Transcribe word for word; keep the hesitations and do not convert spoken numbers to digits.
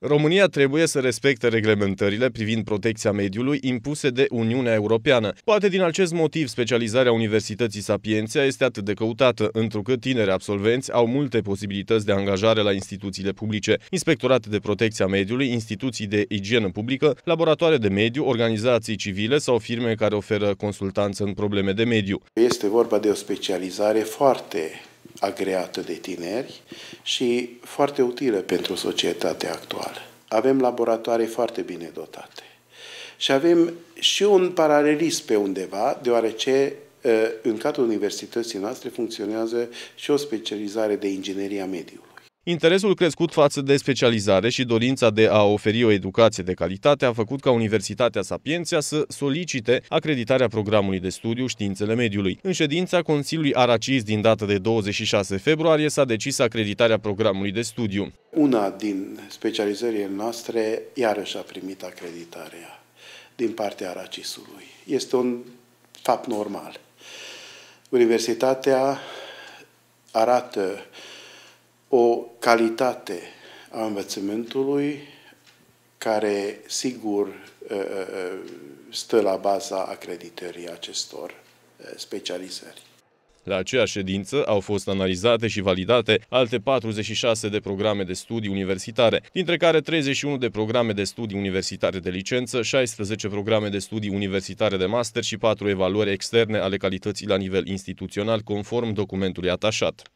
România trebuie să respecte reglementările privind protecția mediului impuse de Uniunea Europeană. Poate din acest motiv specializarea Universității Sapienția este atât de căutată, întrucât tineri absolvenți au multe posibilități de angajare la instituțiile publice, inspectorate de protecția mediului, instituții de igienă publică, laboratoare de mediu, organizații civile sau firme care oferă consultanță în probleme de mediu. Este vorba de o specializare foarte agreată de tineri și foarte utilă pentru societatea actuală. Avem laboratoare foarte bine dotate și avem și un paralelism pe undeva, deoarece în cadrul universității noastre funcționează și o specializare de ingineria mediului. Interesul crescut față de specializare și dorința de a oferi o educație de calitate a făcut ca Universitatea Sapienția să solicite acreditarea programului de studiu Științele Mediului. În ședința Consiliului Aracis din data de douăzeci și șase februarie s-a decis acreditarea programului de studiu. Una din specializările noastre iarăși a primit acreditarea din partea Aracisului. Este un fapt normal. Universitatea arată o calitate a învățământului care, sigur, stă la baza acreditării acestor specializări. La aceeași ședință au fost analizate și validate alte patruzeci și șase de programe de studii universitare, dintre care treizeci și unu de programe de studii universitare de licență, șaisprezece programe de studii universitare de master și patru evaluări externe ale calității la nivel instituțional, conform documentului atașat.